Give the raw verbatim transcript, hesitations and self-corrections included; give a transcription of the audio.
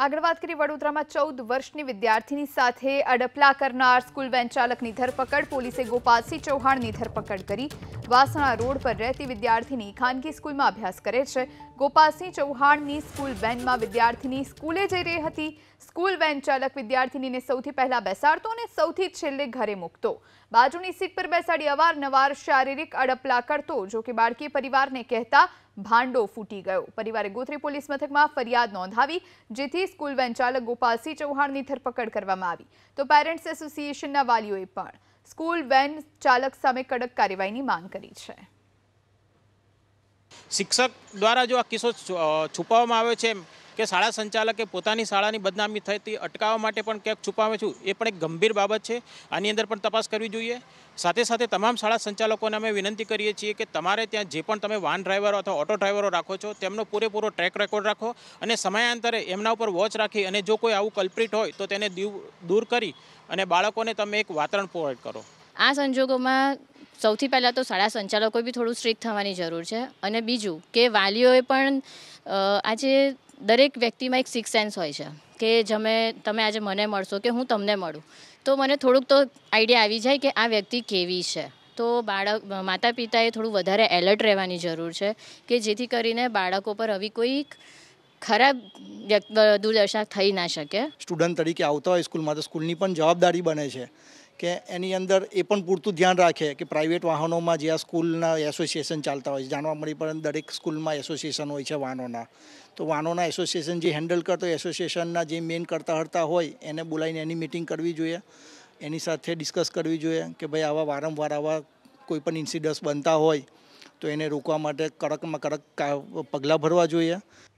આગળ વાત કરી વડોદરામાં ચૌદ વર્ષની વિદ્યાર્થીની સાથે અડપલા કરનાર સ્કૂલ વેન ચાલકની ધરપકડ. પોલીસે ગોપાલસિંહ ચૌહાણની ધરપકડ કરી. વાસણા રોડ પર રહેતી વિદ્યાર્થીની ખાનગી સ્કૂલમાં અભ્યાસ કરે છે. ગોપાલસિંહ ચૌહાણની સ્કૂલ વેનમાં વિદ્યાર્થીની સ્કૂલે જઈ રહી હતી. સ્કૂલ વેન ચાલક વિદ્યાર્થીનીને સૌથી પહેલા બેસાડતો અને સૌથી છેલ્લે ઘરે મૂકતો. બાજુની સીટ પર બેસાડી અવારનવાર શારીરિક અડપલા કરતો. જો કે બાળકીએ પરિવારને કહેતા ભાંડો ફૂટી ગયો. પરિવારે ગોત્રી પોલીસ મથકમાં ફરિયાદ નોંધાવી, જેથી સ્કૂલ વેન ચાલક ગોપાલસિંહ ચૌહાણની ધરપકડ કરવામાં આવી. તો પેરેન્ટ્સ એસોસિએશનના વાલીઓએ પણ સ્કૂલ વેન ચાલક સામે કડક કાર્યવાહીની માંગ કરી છે. શિક્ષક દ્વારા જો આ કિસ્સો છુપાવવામાં આવ્યો છે કે શાળા સંચાલકે પોતાની શાળાની બદનામી થતી અટકાવવા માટે પણ ક્યાંક છુપાવે છે, એ પણ એક ગંભીર બાબત છે. આની અંદર પણ તપાસ કરવી જોઈએ. સાથે સાથે તમામ શાળા સંચાલકોને અમે વિનંતી કરીએ છીએ કે તમારે ત્યાં જે પણ તમે વાન ડ્રાઈવરો અથવા ઓટો ડ્રાઈવરો રાખો છો તેમનો પૂરેપૂરો ટ્રેક રેકોર્ડ રાખો અને સમયાંતરે એમના ઉપર વોચ રાખી અને જો કોઈ આવું કલ્પ્રિટ હોય તો તેને દૂર કરી અને બાળકોને તમે એક વાતાવરણ પ્રોવાઈડ કરો. આ સંજોગોમાં સૌથી પહેલાં તો શાળા સંચાલકોએ બી થોડું સ્ટ્રિક્ટ થવાની જરૂર છે. અને બીજું કે વાલીઓએ પણ આજે દરેક વ્યક્તિમાં એક સિક્સ સેન્સ હોય છે કે જમે તમે આજે મને મળશો કે હું તમને મળું તો મને થોડુંક તો આઈડિયા આવી જાય કે આ વ્યક્તિ કેવી છે. તો બાળક માતા પિતાએ થોડું વધારે એલર્ટ રહેવાની જરૂર છે કે જેથી કરીને બાળકો પર આવી કોઈ ખરાબ દુર્દશા થઈ ના શકે. સ્ટુડન્ટ તરીકે આવતા હોય સ્કૂલમાં તો સ્કૂલની પણ જવાબદારી બને છે કે એની અંદર એ પણ પૂરતું ધ્યાન રાખે કે પ્રાઇવેટ વાહનોમાં જે આ સ્કૂલના એસોસિએશન ચાલતા હોય છે, જાણવા મળી પણ દરેક સ્કૂલમાં એસોસિએશન હોય છે વાહનોના, તો વાહનોના એસોસિએશન જે હેન્ડલ કરતો એસોસિએશનના જે મેઇન કરતા હરતા હોય એને બોલાવીને એની મિટિંગ કરવી જોઈએ. એની સાથે ડિસ્કસ કરવી જોઈએ કે ભાઈ આવા વારંવાર આવા કોઈ પણ ઇન્સિડન્ટ્સ બનતા હોય તો એને રોકવા માટે કડકમાં કડક પગલાં ભરવા જોઈએ.